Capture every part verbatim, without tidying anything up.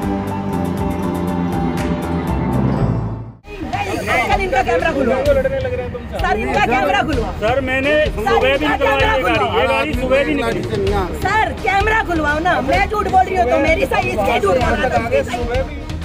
इनका कैमरा खुलवा सर, इनका कैमरा खुलवा सर। मैंने सुबह भी निकलवाई ये गाड़ी, ये गाड़ी सुबह भी निकली। सर कैमरा खुलवाओ ना, मैं झूठ बोल रही हूँ तो मेरी सही, इसके झूठ बोल रहा था।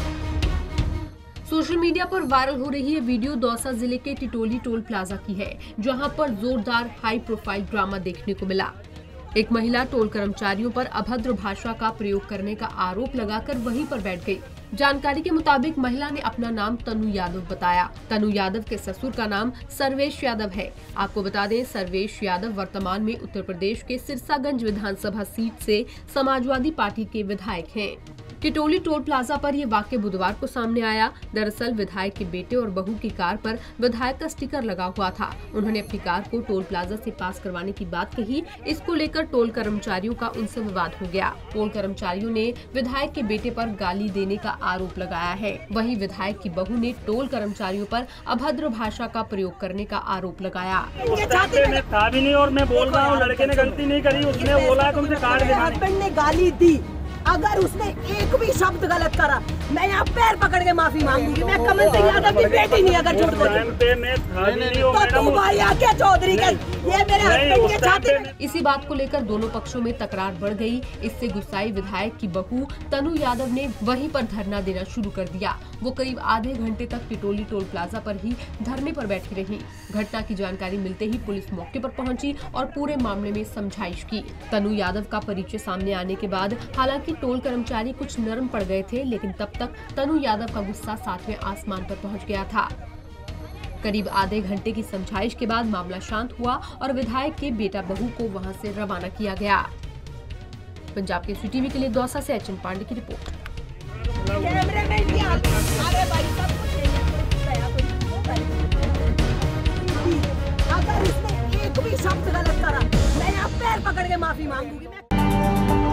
सोशल मीडिया पर वायरल हो रही ये वीडियो दौसा जिले के टिटोली टोल प्लाजा की है, जहां पर जोरदार हाई प्रोफाइल ड्रामा देखने को मिला। एक महिला टोल कर्मचारियों पर अभद्र भाषा का प्रयोग करने का आरोप लगाकर वहीं पर बैठ गई। जानकारी के मुताबिक महिला ने अपना नाम तनु यादव बताया। तनु यादव के ससुर का नाम सर्वेश यादव है। आपको बता दें, सर्वेश यादव वर्तमान में उत्तर प्रदेश के सिरसागंज विधानसभा सीट से समाजवादी पार्टी के विधायक हैं। टिटोली टोल प्लाजा पर यह वाकया बुधवार को सामने आया। दरअसल विधायक के बेटे और बहू की कार पर विधायक का स्टिकर लगा हुआ था। उन्होंने अपनी कार को टोल प्लाजा से पास करवाने की बात कही। इसको लेकर टोल कर्मचारियों का उनसे विवाद हो गया। टोल कर्मचारियों ने विधायक के बेटे पर गाली देने का आरोप लगाया है। वहीं विधायक की बहू ने टोल कर्मचारियों पर अभद्र भाषा का प्रयोग करने का आरोप लगाया। था भी नहीं और मैं बोल रहा हूँ, लड़के ने गलती नहीं करी, उसने बोला तुमसे कार्ड हस्बैंड ने गाली दी। अगर उसने एक भी शब्द गलत करा, मैं यहाँ पैर पकड़ के माफी मांगूंगी। मैं कमल सिंह यादव की बेटी नहीं, अगर झूठ बोलूं तो तू भाई आके चौधरी के ये मेरे हस्बैंड के छाती में। इसी बात को लेकर दोनों पक्षों में तकरार बढ़ गई। इससे गुस्साई विधायक की बहू तनु यादव ने वहीं पर धरना देना शुरू कर दिया। वो करीब आधे घंटे तक टिटोली टोल प्लाजा पर ही धरने पर बैठी रही। घटना की जानकारी मिलते ही पुलिस मौके पर पहुंची और पूरे मामले में समझाइश की। तनु यादव का परिचय सामने आने के बाद हालांकि टोल कर्मचारी कुछ नरम पड़ गए थे, लेकिन तब तक तनु यादव का गुस्सा सातवें आसमान पर पहुंच गया था। करीब आधे घंटे की समझाइश के बाद मामला शांत हुआ और विधायक के बेटा बहू को वहां से रवाना किया गया। पंजाब के सीटीवी के लिए दौसा से एचएन पांडे की रिपोर्ट। अगर उसने एक भी शब्द गलत करा, मैं यहाँ पैर पकड़ के माफी मांगूंगी।